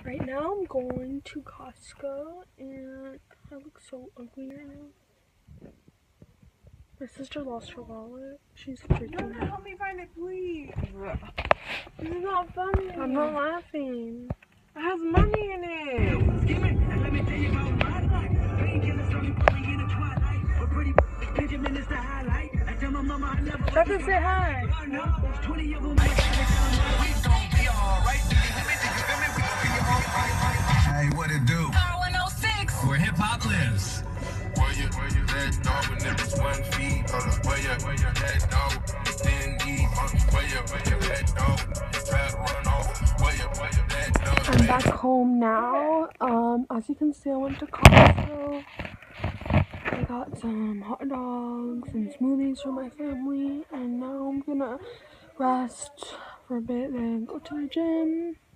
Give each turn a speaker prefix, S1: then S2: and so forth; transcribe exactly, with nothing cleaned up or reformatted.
S1: Right now I'm going to Costco and I look so ugly right now. My sister lost her wallet. She's freaking out.
S2: Help me find it, please.
S1: This is not funny. I'm not laughing.
S2: It has money in it.
S3: Give it, and let me tell you about my life. Painkillers on me, pulling in the twilight. But pretty Benjamin is the highlight. I tell my mama I never.
S1: Try to say hi.
S3: There's twenty of them. We gon' be alright. Hey, what it do?
S4: R one oh six.
S5: Where hip hop lives.
S6: Where you, where you at, dog, when it was one feet? Where you, where you at, dog? Then eat, where you, where you at, dog? Try to run off, where you, where you at, dog?
S1: I'm back home now. Um, as you can see, I went to Costco. I got some hot dogs and smoothies for my family, and now I'm gonna rest for a bit and go to the gym.